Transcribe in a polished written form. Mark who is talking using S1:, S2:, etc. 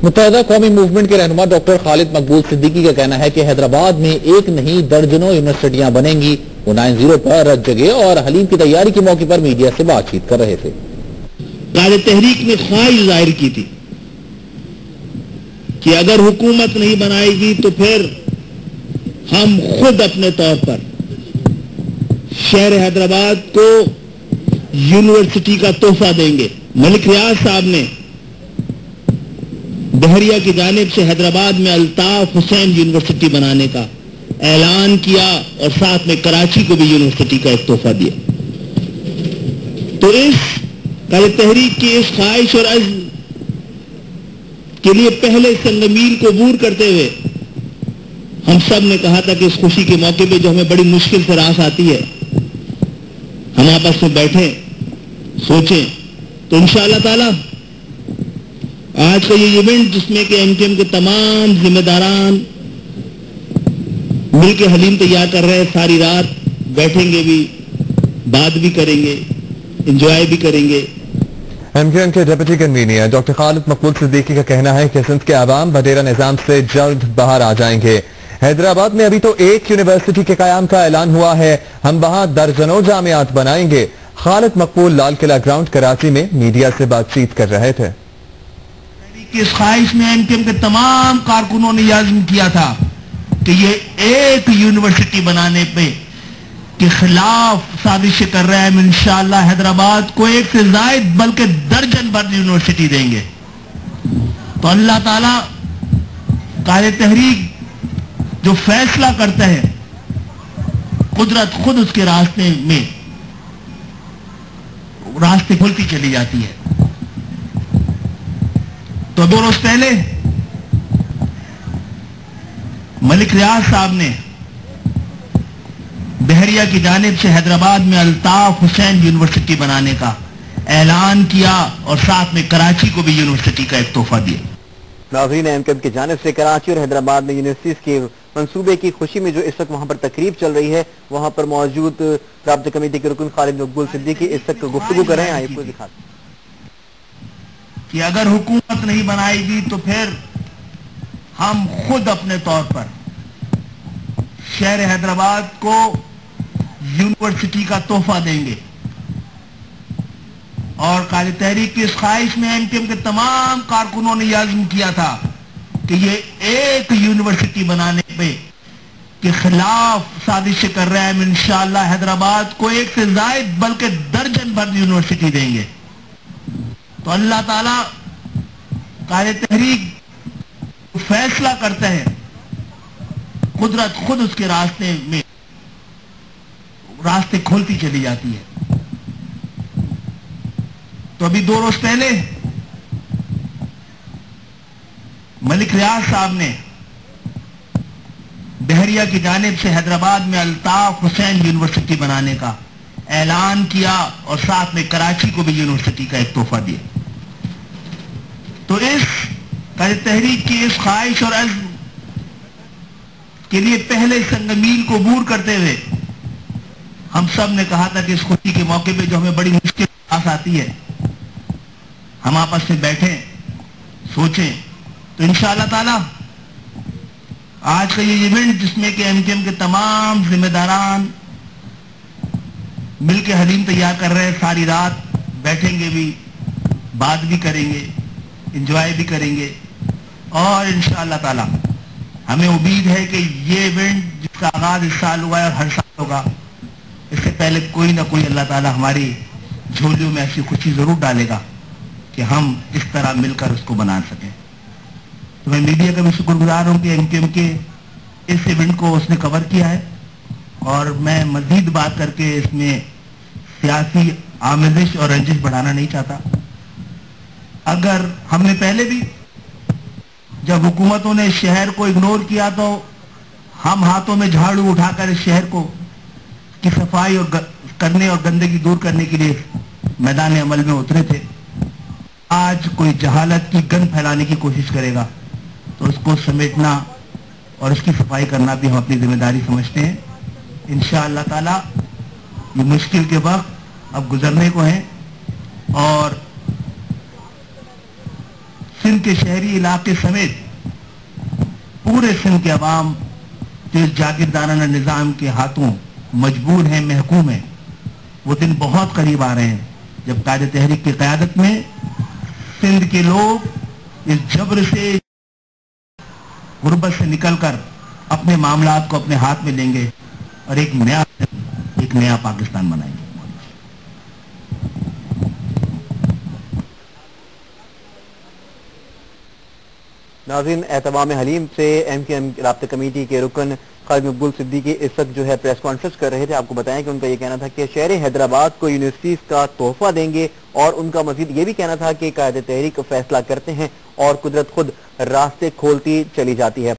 S1: متحدہ قومی موومنٹ کے رہنما ڈاکٹر خالد مقبول صدیقی کا کہنا ہے کہ حیدرآباد میں ایک نہیں درجنوں یونیورسٹیاں بنیں گی۔ وہ 9-0 پر جگہ اور حلیم کی تیاری کے موقع پر میڈیا سے بات چیت کر رہے تھے۔
S2: قائد تحریک نے خواہش ظاہر کی تھی کہ اگر حکومت نہیں بنائے گی تو پھر ہم خود اپنے طور پر شہر حیدرآباد کو یونیورسٹی کا تحفہ دیں گے۔ ملک ریاض صاحب نے بحریہ کی جانب سے حیدرآباد میں الطاف حسین یونیورسٹی بنانے کا اعلان کیا اور ساتھ میں کراچی کو بھی یونیورسٹی کا ایک تحفہ دیا۔ تو اس قائد تحریک کی اس خواہش اور عزم کے لیے پہلے سنگمیل کو عبور کرتے ہوئے ہم سب نے کہا تھا کہ اس خوشی کے موقع پہ جو ہمیں بڑی مشکل سے راس آتی ہے، ہم آپس میں بیٹھیں، سوچیں۔ تو انشاءاللہ تعالی آج کا یہ ایونٹ جس میں کہ ایم کے تمام ذمہ داران مل کے حلیم تیار کر رہے ہیں، ساری رات بیٹھیں گے بھی، بات بھی کریں گے، انجوائے بھی کریں گے۔
S3: ایم کے deputy convener doctor Khalid Maqbool Siddiqui کا کہنا ہے کہ سندھ کے عوام وڈیرہ نظام سے جلد باہر آ جائیں گے۔ حیدرآباد میں ابھی تو ایک یونیورسٹی کے قیام کا اعلان ہوا ہے، ہم وہاں درجنوں جامعات بنائیں گے۔ خالد مقبول لال قلعہ گراؤنڈ کراچی میں میڈیا سے بات چیت کر رہے تھے۔
S2: اس خواہش میں ایم کے تمام کارکنوں نے یہ عزم کیا تھا کہ یہ ایک یونیورسٹی بنانے پہ کے خلاف سازشیں کر رہے ہیں۔ ہم انشاءاللہ حیدرآباد کو ایک سے زائد بلکہ درجن بھر یونیورسٹی دیں گے۔ تو اللہ تعالیٰ قائد تحریک جو فیصلہ کرتا ہے، قدرت خود اس کے راستے میں راستے کھلتی چلی جاتی ہے۔ تو 2 روز پہلے ملک ریاض صاحب نے بحریہ کی جانب سے حیدرآباد میں الطاف حسین یونیورسٹی بنانے کا اعلان کیا اور ساتھ میں کراچی کو بھی یونیورسٹی کا ایک تحفہ دیا۔
S4: ناظرین، ایم کی جانب سے کراچی اور حیدرآباد میں یونیورسٹیز کے منصوبے کی خوشی میں جو اس وقت وہاں پر تقریب چل رہی ہے، وہاں پر موجود رابطہ کمیٹی کے رکن خالد مقبول صدیقی اس وقت گفتگو کر رہے ہیں۔ آئیے کو دکھاتے ہیں
S2: کہ اگر حکومت نہیں بنائے گی تو پھر ہم خود اپنے طور پر شہر حیدرآباد کو یونیورسٹی کا تحفہ دیں گے۔ اور قائد تحریک کی اس خواہش میں ایم کے تمام کارکنوں نے یہ عزم کیا تھا کہ یہ ایک یونیورسٹی بنانے پہ کے خلاف سازشیں کر رہے ہیں۔ ہم انشاءاللہ حیدرآباد کو ایک سے زائد بلکہ درجن بھر یونیورسٹی دیں گے۔ تو اللہ تعالیٰ قائد تحریک فیصلہ کرتا ہے، قدرت خود اس کے راستے میں راستے کھولتی چلی جاتی ہے۔ تو ابھی 2 روز پہلے ملک ریاض صاحب نے بحریہ کی جانب سے حیدرآباد میں الطاف حسین یونیورسٹی بنانے کا اعلان کیا اور ساتھ میں کراچی کو بھی یونیورسٹی کا ایک تحفہ دیا۔ تو اس قائد تحریک کی اس خواہش اور عزم کے لیے پہلے سنگمیل کو عبور کرتے ہوئے ہم سب نے کہا تھا کہ اس خوشی کے موقع پہ جو ہمیں بڑی مشکل راس آتی ہے، ہم آپس میں بیٹھیں، سوچیں۔ تو انشاءاللہ تعالی آج کا یہ ایونٹ جس میں کہ ایم کے تمام ذمہ داران مل کے حلیم تیار کر رہے ہیں، ساری رات بیٹھیں گے بھی، بات بھی کریں گے، انجوائے بھی کریں گے۔ اور انشاءاللہ تعالی ہمیں امید ہے کہ یہ ایونٹ جس کا آغاز اس سال ہوا ہے اور ہر سال ہوگا، اس سے پہلے کوئی نہ کوئی اللہ تعالی ہماری جھولیوں میں ایسی خوشی ضرور ڈالے گا کہ ہم اس طرح مل کر اس کو بنا سکیں۔ تو میں میڈیا کا بھی شکر گزار ہوں کہ ایم کے اس ایونٹ کو اس نے کور کیا ہے، اور میں مزید بات کر کے اس میں سیاسی آمیزش اور رنجش بڑھانا نہیں چاہتا۔ اگر ہم نے پہلے بھی جب حکومتوں نے شہر کو اگنور کیا تو ہم ہاتھوں میں جھاڑو اٹھا کر اس شہر کو کی صفائی اور کرنے اور گندگی دور کرنے کے لیے میدان عمل میں اترے تھے۔ آج کوئی جہالت کی گند پھیلانے کی کوشش کرے گا تو اس کو سمیٹنا اور اس کی صفائی کرنا بھی ہم اپنی ذمہ داری سمجھتے ہیں۔ انشاءاللہ تعالی یہ مشکل کے وقت اب گزرنے کو ہیں، اور सिंध के शहरी इलाके समेत पूरे सिंध के अवाम जो इस जागीरदाराना निज़ाम के हाथों मजबूर हैं, महकूम हैं, वो दिन बहुत करीब आ रहे हैं जब कायदे तहरीक की क़यादत में सिंध के लोग इस जबर से, गुर्बत से निकलकर अपने मामलात को अपने हाथ में लेंगे और एक नया पाकिस्तान बनाएंगे।
S4: नाज़रीन, ehtemam-e-haleem से एमकेएम राब्ता कमेटी के रुकन खालिद मकबूल सिद्दीकी इस वक्त जो है प्रेस कॉन्फ्रेंस कर रहे थे। आपको बताएं कि उनका ये कहना था कि शहर हैदराबाद को यूनिवर्सिटीज का तोहफा देंगे और उनका मजीद ये भी कहना था कि कायदे तहरीक फैसला करते हैं और कुदरत खुद रास्ते खोलती चली जाती है।